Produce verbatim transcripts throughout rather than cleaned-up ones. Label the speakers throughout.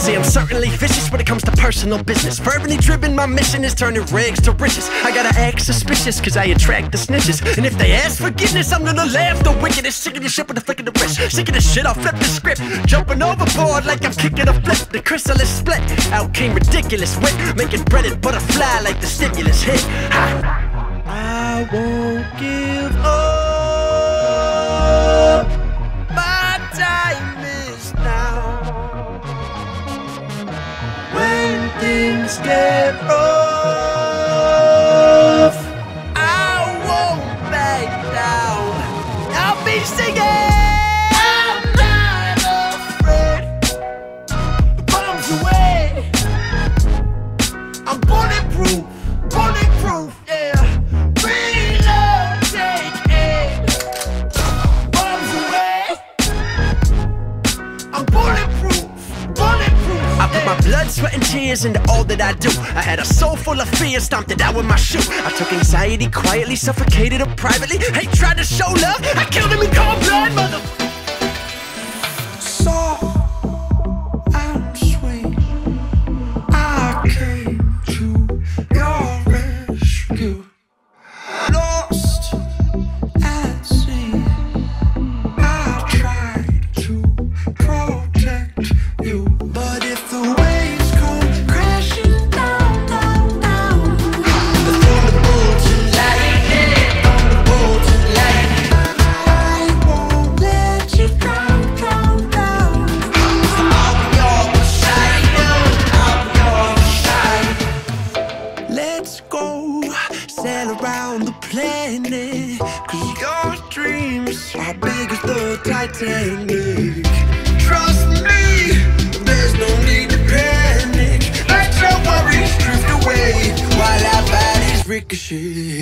Speaker 1: see, I'm certainly vicious when it comes to personal business. Fervently driven, my mission is turning rags to riches. I gotta act suspicious, cause I attract the snitches. And if they ask forgiveness, I'm gonna laugh the wickedest. Sick of this shit with a flick of the wrist. Sick of this shit, I'll flip the script. Jumping overboard like I'm kicking a flip. The chrysalis split, out came ridiculous wit. Making breaded butterfly like the stimulus hit. Ha. I won't give up. My time is now. When things get rough, I won't back down. I'll be singing. I'm not afraid. The bombs away. I'm bulletproof, bulletproof, yeah. Reload, take aim. Bombs away. I'm bulletproof, bulletproof. I put my blood, sweat, and tears into all that I do. I had a soul full of fear, stomped it out with my shoe. I took anxiety quietly, suffocated it privately. Hate tried to show love, I killed him in cold blood, mother. So I'm sweet. I came to your rescue. Lost at sea, I tried to protect you. But if the waves come crashing down, down, down, the thunderbolts and lightning, thunderbolts and lightning, I won't let you drown, drown, drown. I'll be your Poseidon, I'll be your Poseidon. Let's go sail around the planet, cause your dreams are big as the Titanic. Trust me, there's no need to panic. Let your worries drift away while our bodies ricochet.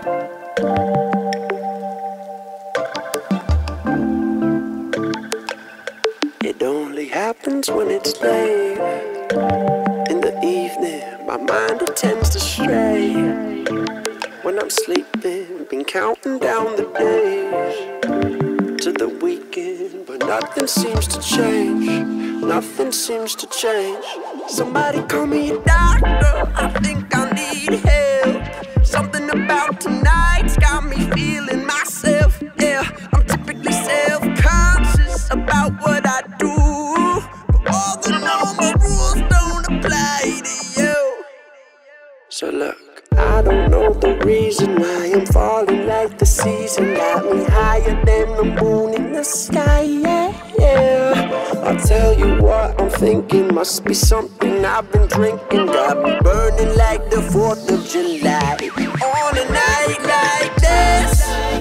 Speaker 1: It only happens when it's late. In the evening, my mind it tends to stray. When I'm sleeping, been counting down the days to the weekend, but nothing seems to change. Nothing seems to change. Somebody call me a doctor, I think I need help. Something about tonight's got me feeling myself. Yeah, I'm typically self-conscious about what I do, but all the normal rules don't apply to you. So look, I don't know the reason why I'm falling like the season. Got me higher than the moon in the sky, yeah, yeah. I'll tell you what I'm thinking, must be something I've been drinking. Got me burning like the fourth of July. On a night like this,